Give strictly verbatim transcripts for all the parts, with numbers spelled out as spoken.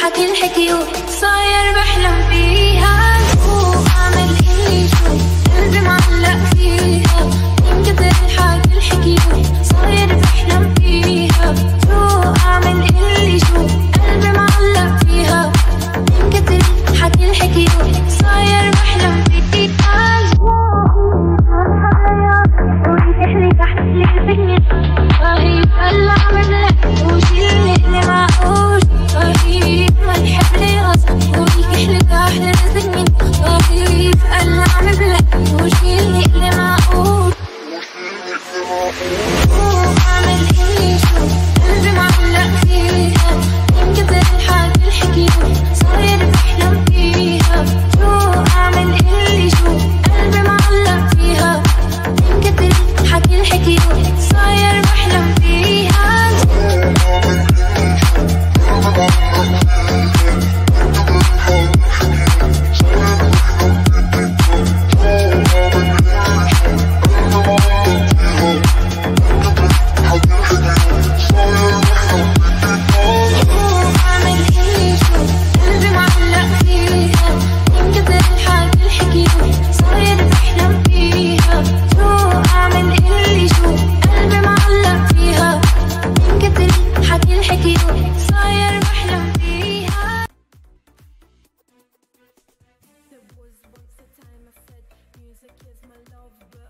حكي الحكي صاير بحلم فيها، وأعمل إلي شوي قلبي معلق فيها، من كتر الحكي الحكي صاير بحلم فيها، شو أعمل إلي شو قلبي معلق فيها، من كتر الحكي الحكي صاير بحلم فيها. وريحني تحت لي رهيب هلا عملك وشيلني اللي معقول، رهيب ما نحب لي غصب وريحني تحت رزقني، رهيب هلا عملك وشيلني اللي معقول، وأعمل إلي شو قلبي معلق فيها، من كتر الحكي الحكي صاير بحلم فيها، شو أعمل إلي شو قلبي معلق فيها، من كتر الحكي الحكي صاير بحلم فيها.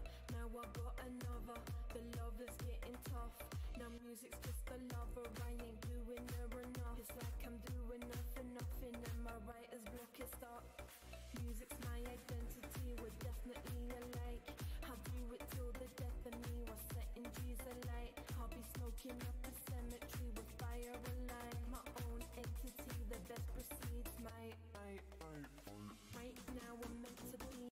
Now I got another, the love is getting tough. Now music's just a lover, I ain't